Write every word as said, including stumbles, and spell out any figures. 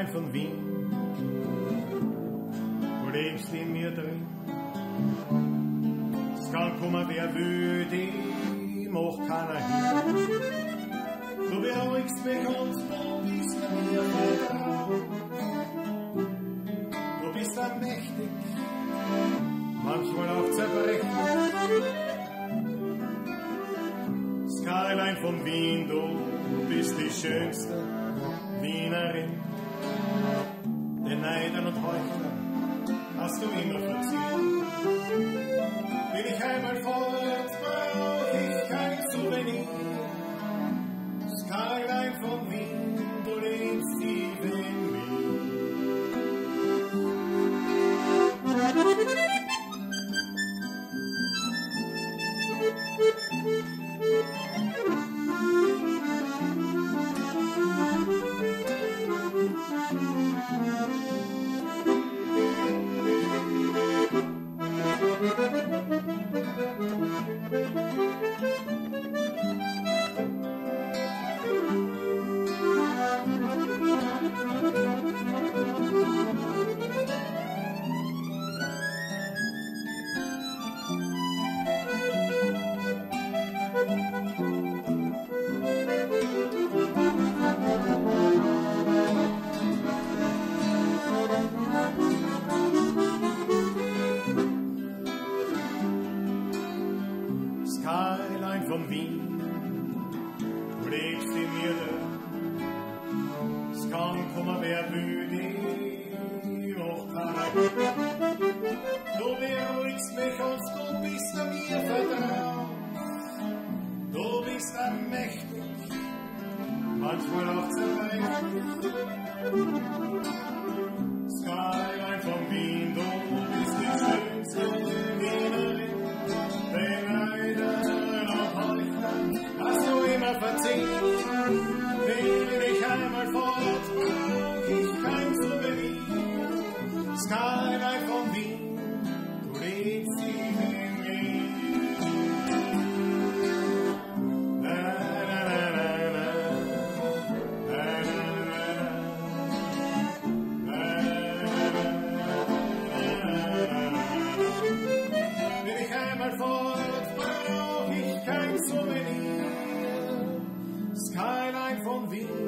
Skyline von Wien, du lebst in mir drin. Es kann kommen, wer will, die macht keiner hin. Du beruhigst mich und du bist mir vertraut. Du bist allmächtig, manchmal auch zerbrechlich. Skyline von Wien, du bist die schönste Wienerin. Den Neidern und Heuchlern hast du immer verziehen. Bin ich einmal fort, brauch ich kein Souvenir. Skyline von Wien, du lebst tief in mir. Skyline von Wien, du lebst in mir drin. Es kann kommen, wer will, die macht keiner hin. Du beruhigst mich und du bist an mir vertraut. Du bist allmächtig, manchmal auch zerbrechlich. Skyline von Wien, du bist die schönste Wienerin. Den Neidern und Heuchlern hast du immer verziehen. Will ich einmal fort, brauch ich kein Souvenir. Skyline von Wien, du lebst tief in mir. Na, na, na, na, na. Na, na, na, na. Will ich einmal fort, brauch ich kein Souvenir. Skyline von Wien.